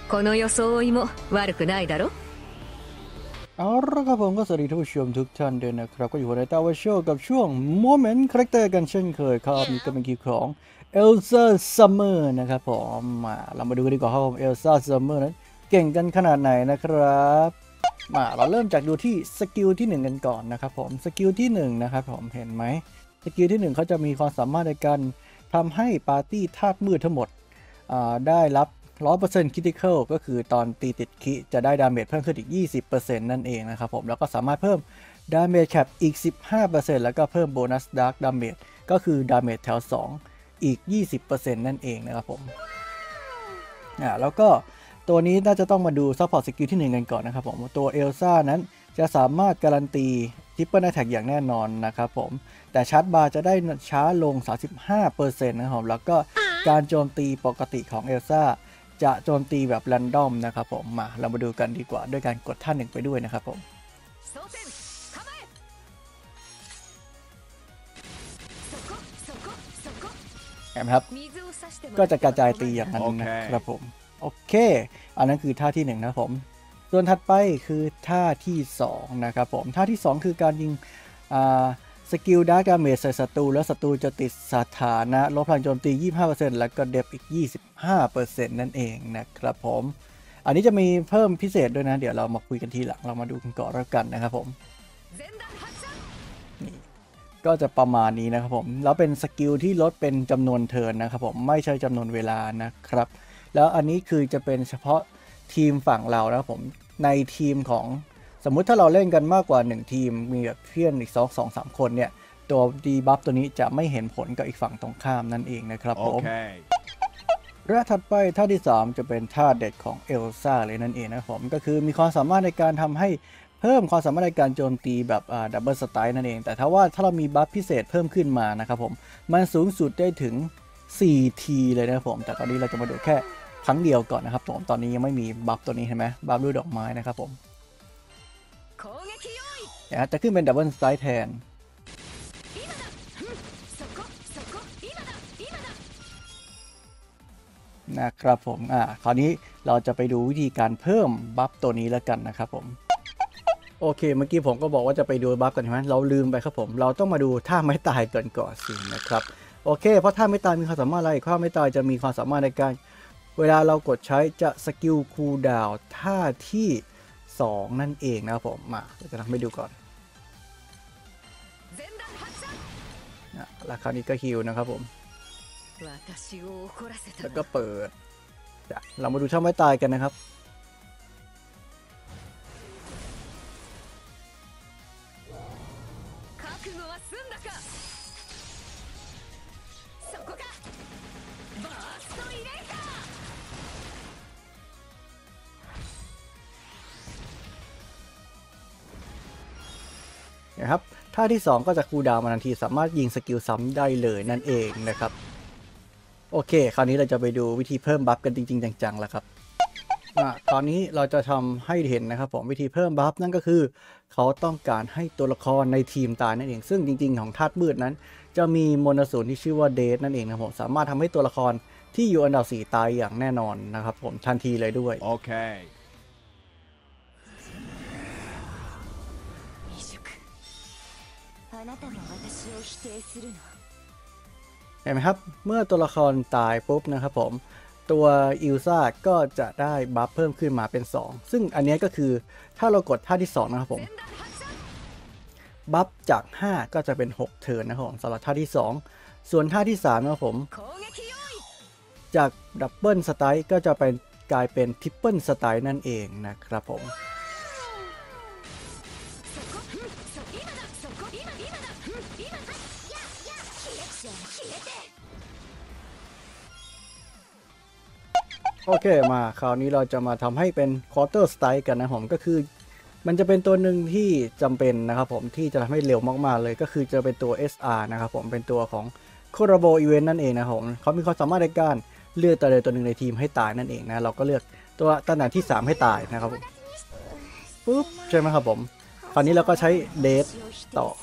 この装いも悪くないだろเอาละครับผมก็สวัสดีท่านผู้ชมทุกท่านด้วยนะครับก็อยู่ในตาวโชว์กับช่วง Moment Character กันเช่นเคยครับนี่ก็เป็นคิวของ Elsa Summer นะครับผมเรามาดูกันดีกว่าครับผม Elsa Summer นั้นเก่งกันขนาดไหนนะครับเราเริ่มจากดูที่สกิลที่1กันก่อนนะครับผมสกิลที่1นะครับผมเห็นไหมสกิลที่1เขาจะมีความสามารถในการทำให้ปาร์ตี้ธาตุมืดทั้งหมดได้รับ 100% Critical ก็คือตอนตีติดคิจะได้ดาเมจเพิ่มขึ้นอีก 20% นั่นเองนะครับผมแล้วก็สามารถเพิ่มดาเมจแคปอีก 15% แล้วก็เพิ่มโบนัสดาร์กดาเมจก็คือดาเมจแถว2อีก 20% นั่นเองนะครับผมแล้วก็ตัวนี้น่าจะต้องมาดูซัพพอร์ตสกิลที่1กันก่อนนะครับผมตัวเอลซ่านั้นจะสามารถการันตีทริปเปิลแอทแทกอย่างแน่นอนนะครับผมแต่ชาร์จบาร์จะได้ช้าลง 35% นะครับแล้วก็การโจมตีปกติของเอลซ่าจะโจมตีแบบแรนดอมนะครับผมเรามาดูกันดีกว่าด้วยการกดท่า1ไปด้วยนะครับผมเห็นไหมครับก็จะกระจายตีอย่างนั้นนะครับผมโอเคอันนั้นคือท่าที่1นะครับผมส่วนถัดไปคือท่าที่2นะครับผมท่าที่2คือการยิงสกิลดาร์กดาเมจใส่ศัตรูแล้วศัตรูจะติดสถานะลดพลังโจมตี 25% แล้วก็เดฟอีก 25% นั่นเองนะครับผมอันนี้จะมีเพิ่มพิเศษด้วยนะเดี๋ยวเรามาคุยกันทีหลังเรามาดูกันก่อนแล้วกันนะครับผมนี่ก็จะประมาณนี้นะครับผมแล้วเป็นสกิลที่ลดเป็นจำนวนเทิร์นนะครับผมไม่ใช่จำนวนเวลานะครับแล้วอันนี้คือจะเป็นเฉพาะทีมฝั่งเรานะครับผมในทีมของสมมุติถ้าเราเล่นกันมากกว่า1ทีมมีแบบเพื่อนอีก2-3 คนเนี่ยตัวดีบัฟตัวนี้จะไม่เห็นผลกับอีกฝั่งตรงข้ามนั่นเองนะครับผมและถัดไปท่าที่3จะเป็นท่าเด็ดของเอลซ่าเลยนั่นเองนะครับผมก็คือมีความสามารถในการทำให้เพิ่มความสามารถในการโจมตีแบบดับเบิลสไตล์นั่นเองแต่ถ้าเรามีบัฟพิเศษเพิ่มขึ้นมานะครับผมมันสูงสุดได้ถึง4 ทีเลยนะครับผมแต่ตอนนี้เราจะมาดูแค่ครั้งเดียวก่อนนะครับผมตอนนี้ยังไม่มีบัฟตัวนี้เห็นไหมบัฟด้วยดอกไม้นะครับผมจะขึ้นเป็นดับเบิลสไตล์แทนนะครับผมคราวนี้เราจะไปดูวิธีการเพิ่มบัฟตัวนี้แล้วกันนะครับผมโอเคเมื่อกี้ผมก็บอกว่าจะไปดูบัฟกันใช่ไหมเราลืมไปครับผมเราต้องมาดูท่าไม้ตายก่อนสินะครับโอเคเพราะท่าไม้ตายมีความสามารถอะไรท่าไม้ตายจะมีความสามารถในการเวลาเรากดใช้จะสกิลคูลดาวน์ท่าที่2นั่นเองนะครับผมเราจะทำให้ดูก่อนแล้วคราวนี้ก็ฮิลนะครับผมแล้วก็เปิดเรามาดูช่องไม้ตายกันนะครับนะครับท่าที่2ก็จะคูลดาวน์มาทันทีสามารถยิงสกิลซ้ำได้เลยนั่นเองนะครับโอเคคราวนี้เราจะไปดูวิธีเพิ่มบัฟกันจริงๆจังๆแล้วครับตอนนี้เราจะทำให้เห็นนะครับผมวิธีเพิ่มบัฟนั่นก็คือเขาต้องการให้ตัวละครในทีมตายนั่นเองซึ่งจริงๆของธาตุมืดนั้นจะมีมนต์อสูรที่ชื่อว่าเดทนั่นเองนะผมสามารถทำให้ตัวละครที่อยู่อันดับ4ตายอย่างแน่นอนนะครับผมทันทีเลยด้วยโอเคเห็นไหมครับเมื่อตัวละครตายปุ๊บนะครับผมตัวอิลซ่าก็จะได้บัฟเพิ่มขึ้นมาเป็น2ซึ่งอันนี้ก็คือถ้าเรากดท่าที่2นะครับผมบัฟจาก5ก็จะเป็น6เทิร์นนะครับผมสำหรับท่าที่2ส่วนท่าที่3นะครับผมจากดับเบิลสไตล์ก็จะเป็นกลายเป็นทริปเปิลสไตล์นั่นเองนะครับผมโอเคมาคราวนี้เราจะมาทำให้เป็นควอเตอร์สไตล์กันนะผมก็คือมันจะเป็นตัวหนึ่งที่จำเป็นนะครับผมที่จะทำให้เร็วมากๆเลยก็คือจะเป็นตัว SR นะครับผมเป็นตัวของโคราโบอีเวนต์นั่นเองนะผมเขามีความสามารถในการเลือกตัวใดตัวหนึ่งในทีมให้ตายนั่นเองนะเราก็เลือกตัวตำแหน่งที่3ให้ตายนะครับผมปุ๊บใช่ไหมครับผมคราวนี้เราก็ใช้เดทต่อ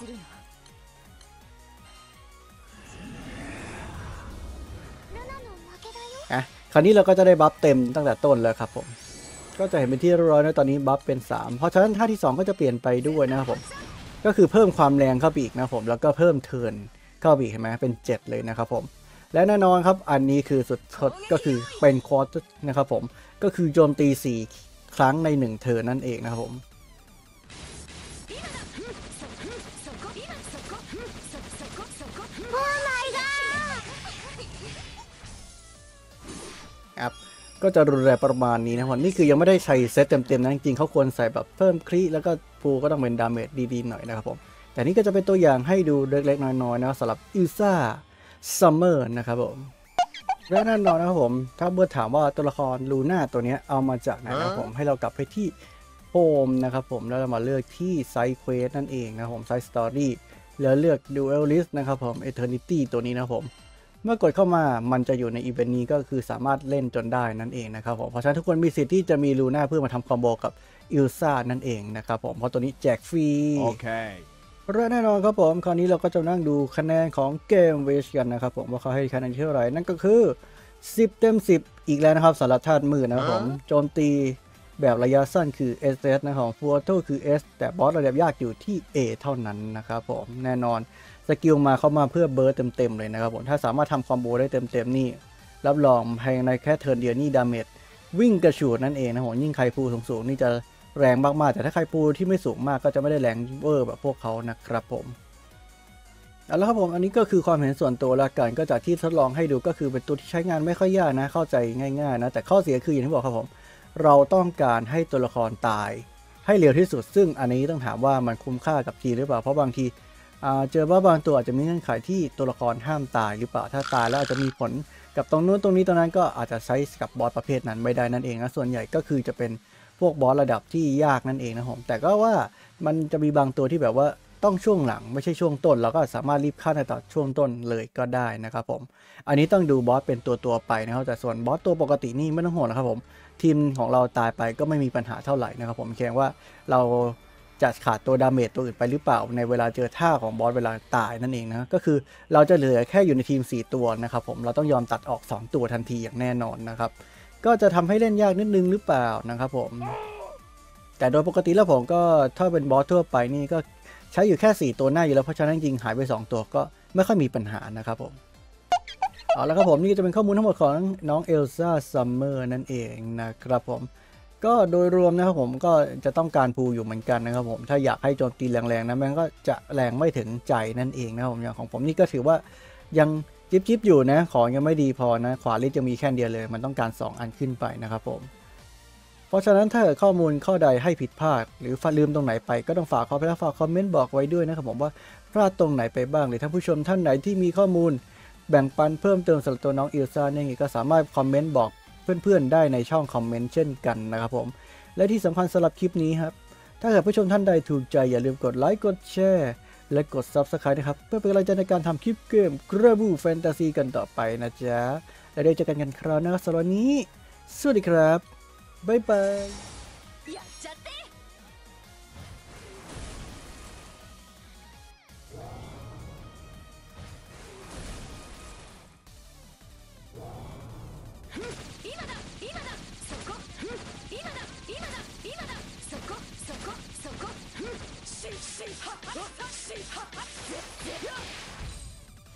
คคราวนี้เราก็จะได้บัฟเต็มตั้งแต่ต้นแล้วครับผมก็จะเห็นเป็นที่เรียบร้อยนะตอนนี้บัฟเป็น3เพราะฉะนั้นท่าที่2ก็จะเปลี่ยนไปด้วยนะครับผมก็คือเพิ่มความแรงเข้าไปอีกนะผมแล้วก็เพิ่มเทิร์นเข้าไปอีกเห็นไหมเป็น7เลยนะครับผมและแน่นอนครับอันนี้คือสุดก็คือเป็นควอเตอร์นะครับผมก็คือโจมตี4ครั้งใน1เทิร์นนั่นเองนะครับผมครับก็จะรุนแรงประมาณนี้นะครับนี่คือยังไม่ได้ใช้เซตเต็มๆนะจริงๆเขาควรใส่แบบเพิ่มครีแล้วก็ฟูก็ต้องเป็นดาเมจดีๆหน่อยนะครับผมแต่นี่ก็จะเป็นตัวอย่างให้ดูเล็กๆน้อยๆนะสำหรับอิลซ่าซัมเมอร์นะครับผมและแน่นอนนะครับผมถ้าเมื่อถามว่าตัวละครลูน่าตัวนี้เอามาจากไหนนะครับผมให้เรากลับไปที่โฮมนะครับผมแล้วเรามาเลือกที่ไซด์เควสนั่นเองนะครับผมไซด์สตอรี่แล้วเลือกดูเอลลิสนะครับผมเอเทอร์นิตี้ตัวนี้นะครับผมเมื่อกดเข้ามามันจะอยู่ในอีเวนต์นี้ก็คือสามารถเล่นจนได้นั่นเองนะครับผมเพราะฉะนั้นทุกคนมีสิทธิ์ที่จะมีลูน่าเพื่อมาทำคอมโบกับอิลซ่านั่นเองนะครับผมเพราะตัวนี้แจกฟรีโอเคและแน่นอนครับผมคราวนี้เราก็จะนั่งดูคะแนนของเกมเวชกันนะครับผมว่าเขาให้คะแนนเท่าไหร่นั่นก็คือ10 เต็ม 10อีกแล้วนะครับสำหรับธาตุมืดนะครับผมโจมตีแบบระยะสั้นคือ SS นะครับฟัวโตคือ S แต่บอสระดับยากอยู่ที่ A เท่านั้นนะครับผมแน่นอนสกิลมาเข้ามาเพื่อเบิร์ดเต็มๆเลยนะครับผมถ้าสามารถทำคอมโบได้เต็มๆนี่รับรองภายในแค่เทิร์นเดียวนี่ดาเมจวิ่งกระฉูดนั่นเองนะผมยิ่งไคฟูสูงๆนี่จะแรงมากๆแต่ถ้าไคฟูที่ไม่สูงมากก็จะไม่ได้แรงเวอร์แบบพวกเขานะครับผมเอาละครับผมอันนี้ก็คือความเห็นส่วนตัวละกันก็จากที่ทดลองให้ดูก็คือเป็นตัวที่ใช้งานไม่ค่อยยากนะเข้าใจง่ายๆนะแต่ข้อเสียคืออย่างที่บอกครับผมเราต้องการให้ตัวละครตายให้เร็วที่สุดซึ่งอันนี้ต้องถามว่ามันคุ้มค่ากับทีหรือเปล่าเพราะบางทีเจอว่าบางตัวอาจจะมีเงื่อนไขที่ตัวละครห้ามตายหรือเปล่าถ้าตายแล้วอาจจะมีผลกับตรงนู้นตรงนี้ตรงนั้นก็อาจจะใช้กับบอสประเภทนั้นไม่ได้นั่นเองนะส่วนใหญ่ก็คือจะเป็นพวกบอสระดับที่ยากนั่นเองนะผมแต่ก็ว่ามันจะมีบางตัวที่แบบว่าต้องช่วงหลังไม่ใช่ช่วงต้นเราก็สามารถรีบฆ่าในตอนช่วงต้นเลยก็ได้นะครับผมอันนี้ต้องดูบอสเป็นตัวไปนะครับแต่ส่วนบอสตัวปกตินี่ไม่ต้องห่วงนะครับผมทีมของเราตายไปก็ไม่มีปัญหาเท่าไหร่นะครับผมแค่ว่าเราจะขาดตัวดาเมจตัวอื่นไปหรือเปล่าในเวลาเจอท่าของบอสเวลาตายนั่นเองนะก็คือเราจะเหลือแค่อยู่ในทีม4ตัวนะครับผมเราต้องยอมตัดออก2ตัวทันทีอย่างแน่นอนนะครับก็จะทำให้เล่นยากนิดนึงหรือเปล่านะครับผมแต่โดยปกติแล้วผมก็ถ้าเป็นบอสทั่วไปนี่ก็ใช้อยู่แค่4ตัวหน้าอยู่แล้วเพราะฉะนั้นจริงหายไป2ตัวก็ไม่ค่อยมีปัญหานะครับผมเอาละครับผมนี่จะเป็นข้อมูลทั้งหมดของน้องเอลซ่าซัมเมอร์นั่นเองนะครับผมก็โดยรวมนะครับผมก็จะต้องการพูอยู่เหมือนกันนะครับผมถ้าอยากให้โจมตีแรงๆนะมันก็จะแรงไม่ถึงใจนั่นเองนะครับผมอย่างของผมนี่ก็ถือว่ายังจิ๊บอยู่นะของยังไม่ดีพอนะขวาลิสจะมีแค่เดียวเลยมันต้องการ2อันขึ้นไปนะครับผมเพราะฉะนั้นถ้าข้อมูลข้อใดให้ผิดพลาดหรือลืมตรงไหนไปก็ต้องฝากคอมเมนต์บอกไว้ด้วยนะครับผมว่าพลาดตรงไหนไปบ้างหรือท่านผู้ชมท่านไหนที่มีข้อมูลแบ่งปันเพิ่มเติมสำหรับตัวน้องเอลซ่าเนี่ยก็สามารถคอมเมนต์บอกเพื่อนๆได้ในช่องคอมเมนต์เช่นกันนะครับผมและที่สำคัญสำหรับคลิปนี้ครับถ้าเกิดผู้ชมท่านใดถูกใจอย่าลืมกดไลค์กดแชร์และกด Subscribe นะครับเพื่อเป็นกำลังใจในการทำคลิปเกมกระบูแฟนตาซีกันต่อไปนะจ๊ะและเดี๋ยวเจอกันคราวหน้าสำหรับวันนี้สวัสดีครับบ๊ายบาย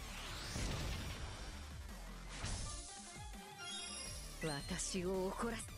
私を怒らせ